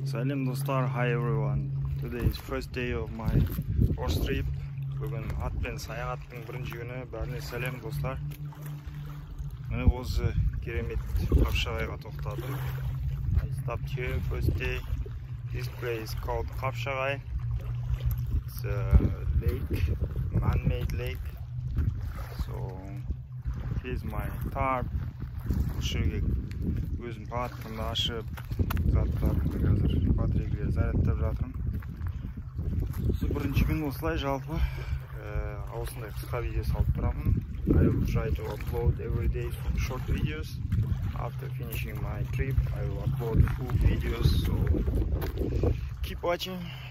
Salam dostlar, hi everyone. Today is first day of my horse trip. Бүгін атпен саяхаттың бірінші күні. Бәріне сәлем достар. Міне осы керемет Қапшағайға тоқтадым. I stopped here first day. This place called Қапшағай. It's a lake, man-made lake. So here's my tarp. Осы жерге өзім батырымды ашып заттарымды қазір батарейкалерді зарядтап жатырмын. Осы бірінші күн осылай жалпы осындай қысқа видео салып тұрамын. I will try to upload every day short videos. After finishing my trip, I will upload full videos. So keep watching.